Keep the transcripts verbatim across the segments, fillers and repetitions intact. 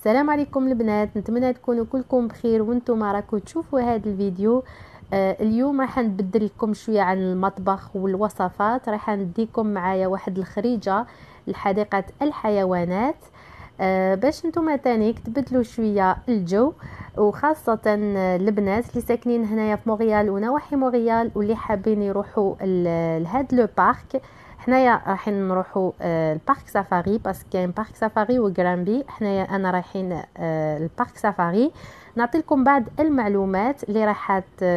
السلام عليكم البنات، نتمنى تكونوا كلكم بخير وانتم راكم تشوفوا هذا الفيديو. آه اليوم راح نبدل لكم شويه عن المطبخ والوصفات. راح نديكم معايا واحد الخريجه لحديقه الحيوانات، آه باش نتوما تاني تبدلوا شويه الجو، وخاصه البنات اللي ساكنين هنايا في مونريال ونواحي مونريال واللي حابين يروحوا لهاد لو بارك. حنايا رايحين نروحوا آه البارك سفاري، باسكو كاين بارك سفاري وغرامبي. حنايا انا رايحين آه البارك سفاري. نعطي لكم بعض المعلومات اللي راح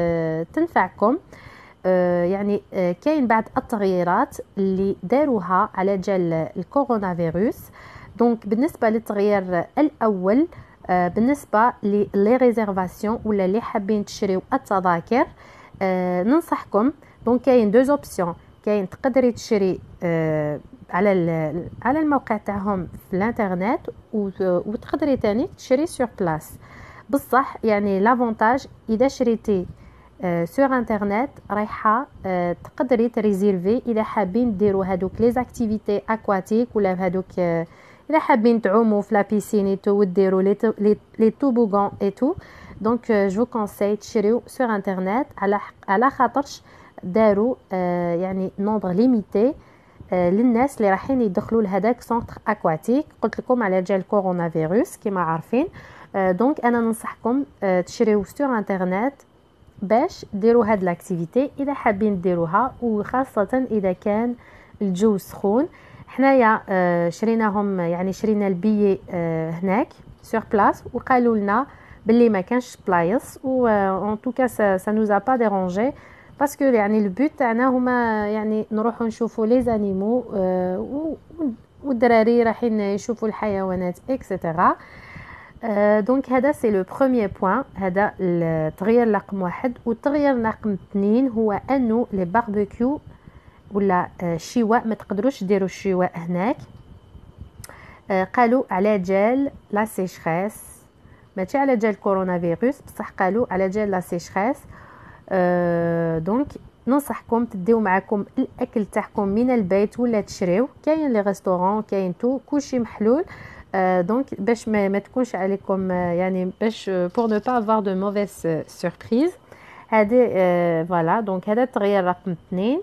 تنفعكم. آه يعني آه كاين بعض التغييرات اللي داروها على جال الكورونا فيروس. دونك بالنسبه للتغيير الاول، آه بالنسبه لي ريزيرفاسيون ولا اللي حابين تشريو التذاكر، آه ننصحكم. دونك كاين دو اوبسيون، كاين تقدري تشري آه على على الموقع تاعهم في الانترنت، وتقدري تاني تشري سور بلاص. بصح يعني لافونتاج اذا شريتي آه سور انترنت رايحه آه تقدري تريزيرفي اذا حابين ديروا هذوك لي زاكتيفيتي اكواتيك، ولا هذوك آه اذا حابين تعوموا في لا بيسين اي تو وديروا لي لي توبوغون اي تو. دونك جو كونساي تشريو سور انترنت على على خاطرش داروا آه يعني نومبر ليميتي آه للناس اللي رايحين يدخلوا لهداك سونتر اكواتيك. قلت لكم على جال كورونا فيروس كما عارفين. آه دونك انا ننصحكم آه تشريو سور انترنت باش ديروا هاد لاكتيفيتي اذا حابين ديروها، وخاصه اذا كان الجو سخون. حنايا آه شريناهم، يعني شرينا البيي آه هناك سور بلاص، وقالوا لنا باللي ما كانش بلايص، و ان توكا سا نوزا با ديرونجي، باسكو يعني البوت تاعنا هما يعني نروحوا نشوفوا لي زانيمو آه والدراري رايحين يشوفوا الحيوانات اكسيتيرا. آه دونك هذا سي لو بروميير بوين، هذا التغيير رقم واحد. والتغيير رقم اثنين هو انه لي باربيكيو ولا آه الشواء ما تقدروش ديروا الشواء هناك. آه قالوا على جال لا سيشخيس، ماشي على جال كورونا فيروس، بصح قالوا على جال لا سيشخيس. أه دونك ننصحكم تديو معكم الاكل تاعكم من البيت ولا تشريو. كاين لي ريستورون، كاين تو كلشي محلول. أه دونك باش ما, ما تكونش عليكم أه يعني باش بور نو با افوار دو موفيس سوربريز. هذه أه فوالا. دونك هذا التغيير رقم اثنين.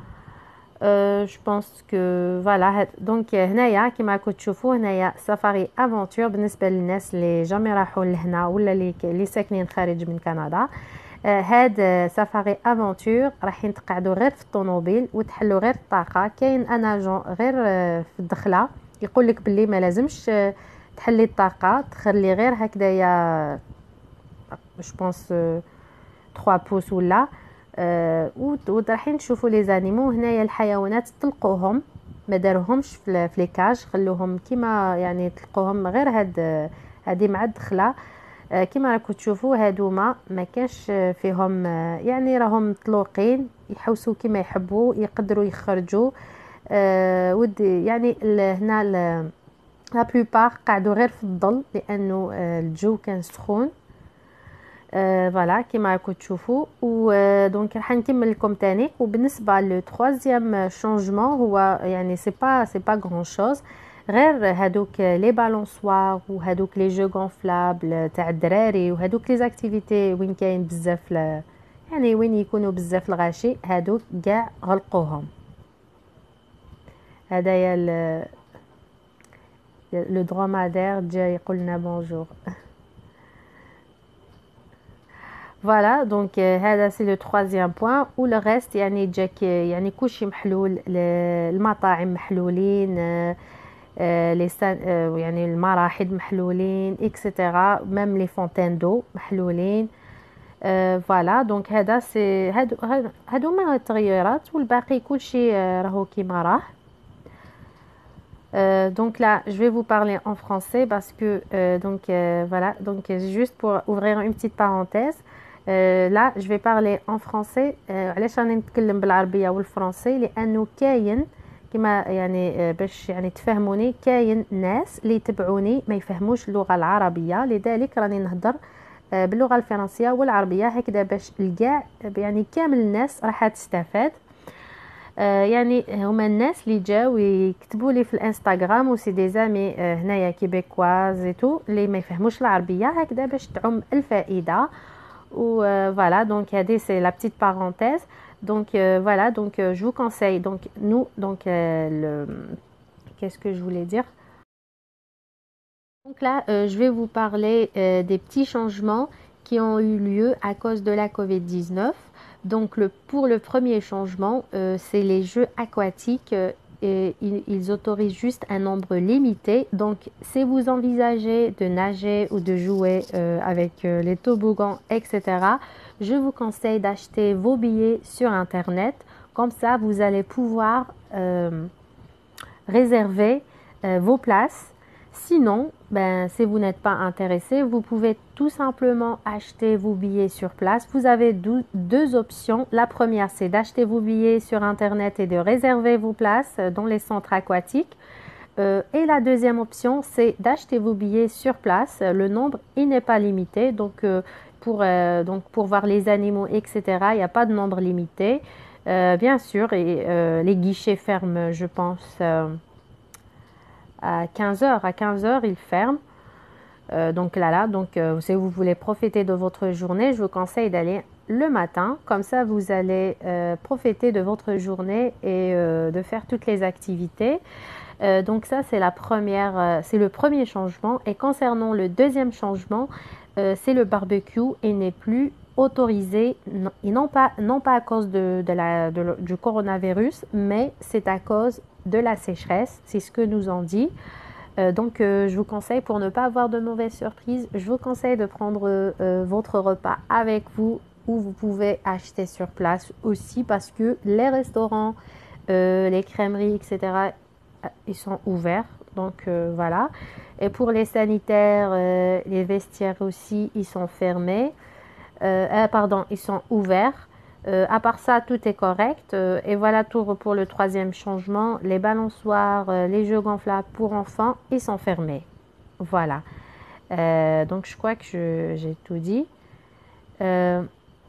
أه جو بونس كو فوالا. دونك هنايا كيما راكم تشوفوا هنايا سفاري افونتور بالنسبه للناس اللي جامي راحوا لهنا ولا اللي اللي ساكنين خارج من كندا. آه هاد سفاري افونتور رايحين تقعدوا غير في الطوموبيل وتحلوا غير الطاقه. كاين انا جون غير آه في الدخله يقول لك باللي ما لازمش آه تحلي الطاقه، تخلي غير هكذايا جو بونس ثلاثة بوس ولا آه ورايحين تشوفوا لي زانيمو. هنايا الحيوانات تلقوهم ما داروهمش في لي كاج، خلوهم كيما يعني تلقوهم غير هاد هذه مع الدخله. آه كما راكم تشوفوا هادوما ما كاش فيهم آه يعني راهم مطلوقين يحوسوا كما يحبوا، يقدروا يخرجوا. آه ودي يعني هنا لا بلوبار قعدوا غير في الظل لانه آه الجو كان سخون. فوالا كما راكم تشوفوا. ودونك راح نكمل لكم تاني. وبالنسبه لو تروازيام شونجمون هو يعني سي با سي با غران شوز، غير هادوك لي بالونسوار وهادوك لي جو غونفلابل تاع الدراري وهادوك لي زاكتيفيتي وين كاين بزاف يعني وين يكونوا بزاف الغاشي، هادوك كاع غلقوهم. هدايا لو درomadaire جا يقول لنا بونجور. فوالا دونك هذا سي لو تروازيام بوين. و لو ريست يعني جاك يعني كلشي محلول، المطاعم محلولين، لي يعني المراحض محلولين اكسيتيرا، ميم لي فونتين دو محلولين. فوالا دونك هذا سي هادو هادو ما التغيرات، والباقي كلشي راهو كيما راه. Euh, donc là, je vais vous parler en français parce que euh, donc euh, voilà, donc juste pour ouvrir une petite parenthèse. Euh, là, je vais parler en français. علاش راني نتكلم بالعربيه والفرنسي؟ لانه كاين كما يعني باش يعني تفهموني، كاين ناس اللي يتبعوني ما يفهموش اللغه العربيه، لذلك راني نهضر باللغه الفرنسيه والعربيه هكذا باش الكاع يعني كامل الناس راح تستفاد. آه يعني هما الناس اللي جاو يكتبوا لي في الانستغرام وسي دي زامي آه هنايا كيبيكواز تو اللي ما يفهموش العربيه هكذا باش تعم الفائده. و voilà donc هذه c'est la petite parenthèse. Donc euh, voilà donc euh, je vous conseille donc nous donc euh, le qu'est-ce que je voulais dire. Donc là euh, je vais vous parler euh, des petits changements qui ont eu lieu à cause de la covid dix-neuf. Donc le, pour le premier changement, euh, c'est les jeux aquatiques. Euh, et ils, ils autorisent juste un nombre limité. Donc si vous envisagez de nager ou de jouer euh, avec euh, les toboggans, et cetera, je vous conseille d'acheter vos billets sur Internet. Comme ça, vous allez pouvoir euh, réserver euh, vos places. Sinon, ben, si vous n'êtes pas intéressé, vous pouvez tout simplement acheter vos billets sur place. Vous avez deux, deux options. La première, c'est d'acheter vos billets sur Internet et de réserver vos places dans les centres aquatiques. Euh, et la deuxième option, c'est d'acheter vos billets sur place. Le nombre, il n'est pas limité. Donc, euh, pour, euh, donc, pour voir les animaux, et cetera, il n'y a pas de nombre limité. Euh, bien sûr, et euh, les guichets ferment, je pense... Euh, à quinze heures. À quinze heures, ils ferment. Euh, donc là, là, donc euh, si vous voulez profiter de votre journée, je vous conseille d'aller le matin. Comme ça, vous allez euh, profiter de votre journée et euh, de faire toutes les activités. Euh, donc ça, c'est la première, euh, c'est le premier changement. Et concernant le deuxième changement, euh, c'est le barbecue et n'est plus autorisé, non, et non pas, non pas à cause de, de la, de, du coronavirus, mais c'est à cause de la sécheresse, c'est ce que nous ont dit. Euh, donc euh, je vous conseille, pour ne pas avoir de mauvaises surprises, je vous conseille de prendre euh, votre repas avec vous, ou vous pouvez acheter sur place aussi, parce que les restaurants, euh, les crèmeries, et cetera, ils sont ouverts. Donc euh, voilà. Et pour les sanitaires, euh, les vestiaires aussi, ils sont fermés. Euh, euh, pardon, ils sont ouverts. Euh, à part ça, tout est correct. Euh, et voilà tout pour le troisième changement. Les balançoires, euh, les jeux gonflables pour enfants, ils sont fermés. Voilà. Euh, donc je crois que j'ai tout dit. Euh,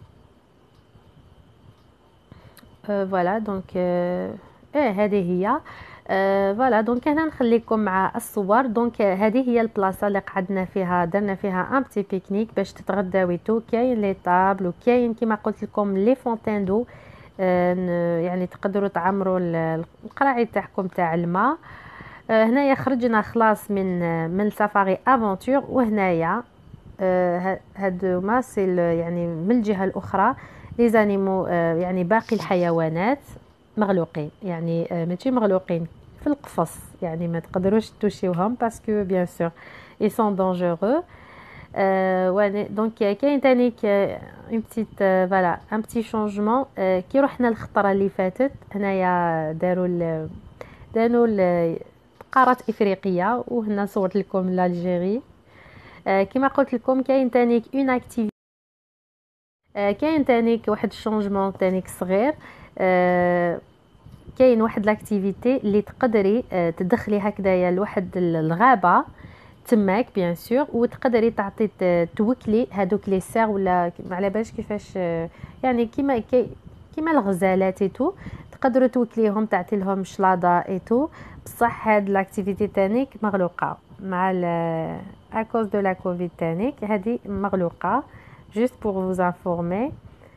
euh, voilà. Donc, euh, eh, هذه هي. آه فوالا دونك هنا نخليكم مع الصور. دونك هذه هي البلاصه اللي قعدنا فيها، درنا فيها ان بتي بيكنيك باش تتغداو تو. كاين لي طابل وكاين كما قلت لكم لي فونتين دو، آه يعني تقدروا تعمروا القراعي تاعكم تاع الماء. آه هنايا خرجنا خلاص من من سفاري افونتور. وهنايا آه هادوما سي يعني من الجهه الاخرى لي زانيمو، آه يعني باقي الحيوانات مغلوقين، يعني آه ماشي مغلوقين في القفص، يعني ما تقدروش توشيوهم باسكو بيان سور ils sont dangereux. euh, donc كاين تاني une petite euh, voilà un petit changement. euh, كي رحنا الخطره اللي فاتت هنايا داروا داروا قاره افريقيا، وهنا صورت لكم لالجيري. euh, كما قلت لكم كاين تاني اون اكتيفيتي، euh, كاين تاني واحد الشونجمون تاني صغير. euh, كاين واحد لاكتيفيتي اللي تقدري تدخلي هكذايا لواحد الغابه تماك بيان سور، وتقدري تعطي توكلي هذوك لي سير ولا ما على بالش كيفاش، يعني كيما كيما الغزالات ايتو، تقدروا توكليهم تعطي لهم شلاضه ايتو. بصح هاد لاكتيفيتي تانيك مغلوقه مع ا كوز دو لا كوفيد تانيك، هذه مغلوقه جوست بور فوز انفورمي.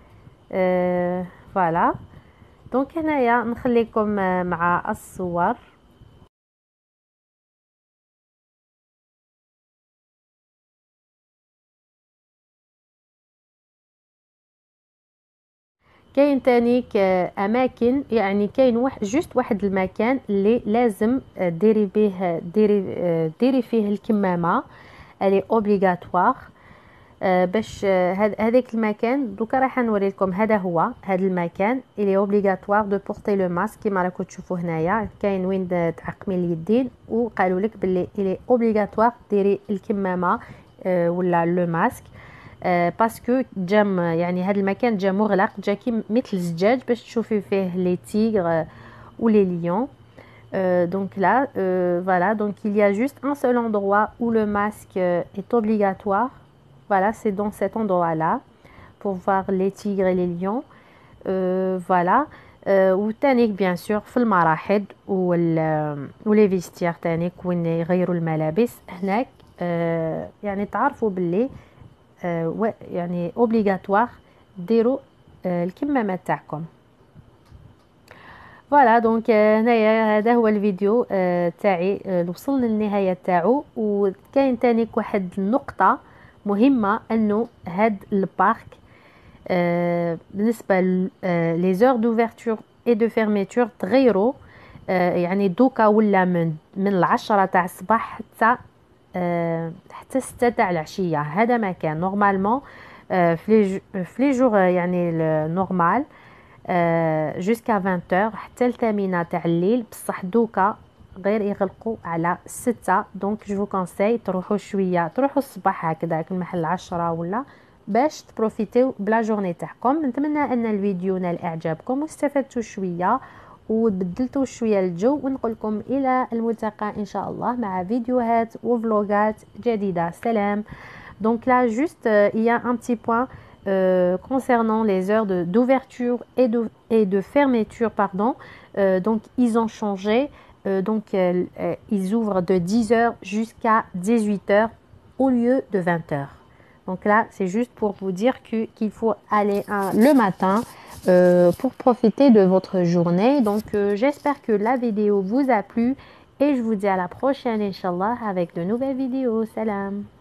فوالا دونك هنايا نخليكم مع الصور. كاين تانيك اماكن، يعني كاين واحد جوست واحد المكان اللي لازم ديري به ديري ديري فيه الكمامه، الي اوبليغاتوار. باش هذاك المكان دوكا راح نوري لكم. هذا هو هذا المكان اللي اوبليغاتوار دو بورتي لو ماسك كيما راكم تشوفوا هنايا. كاين وين تعقمي اليدين وقالوا لك باللي اللي اوبليغاتوار ديري الكمامه ولا لو ماسك، باسكو جام يعني هذا المكان جا مغلق، جا كي مثل الزجاج باش تشوفي فيه لي تيغر ou les lions. Euh, donc là, euh, voilà, donc il y a juste un seul endroit où le masque est obligatoire. Voilà, c'est dans cet endroit-là pour voir les tigres et les lions. Euh, voilà. آه وتانيك بيان سور في المراحل ولي فيستير تانيك وين يغيروا الملابس هناك. آه يعني تعرفوا باللي آه يعني اوبليغاتوار ديروا آه الكمامات تاعكم. فوالا دونك هنايا هذا هو الفيديو آه تاعي آه وصلنا للنهايه تاعو. وكاين تانيك واحد النقطه مهمه انه هاد البارك آه بالنسبه لي زور دوفرتور اي دو فيرميتور تغيروا. آه يعني دوكا ولا من من العشرة تاع الصباح حتى آه حتى ستة تاع العشيه. هذا ما كان نورمالمون آه في لي في لي جور يعني نورمال جوسكا عشرين حتى الثامنة تاع الليل. بصح دوكا غير يغلقوا على ستة. دونك جو كونساي تروحوا شويه تروحوا الصباح هكذا المحل عشرة ولا باش تبروفيتيو بلا جورني تاعكم. نتمنى ان الفيديو نال اعجابكم واستفدتوا شويه وبدلتوا شويه الجو. ونقول لكم الى الملتقى ان شاء الله مع فيديوهات وفلوغات جديده. سلام. Donc là juste euh, il y a un petit point euh, concernant les heures de d'ouverture et de et de fermeture pardon. Euh, donc ils ont changé euh, donc euh, ils ouvrent de dix heures jusqu'à dix-huit heures au lieu de vingt heures. Donc là c'est juste pour vous dire que qu'il faut aller hein, le matin euh, pour profiter de votre journée. Donc euh, j'espère que la vidéo vous a plu et je vous dis à la prochaine Inch'Allah avec de nouvelles vidéos. Salam.